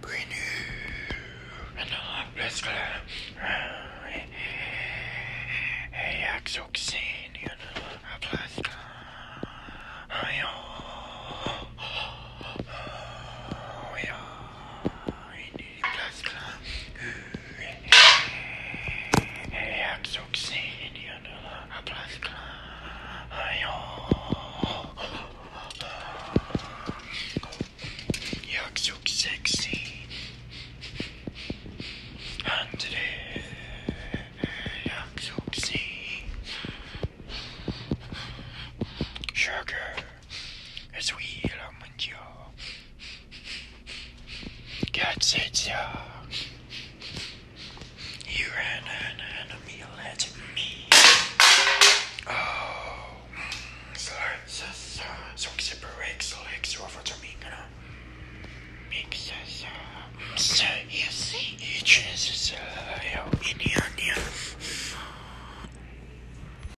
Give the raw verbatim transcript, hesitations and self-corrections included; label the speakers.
Speaker 1: Bienvenue dans Place Claire. Yaksoxine, you know, a Place Claire. Oh, yeah. In Place Claire. Yaksoxine, you know, a Place Claire. Yaksoxine. And today, Yaksoxine. Sugar is wheel on my jaw. Get it, yeah.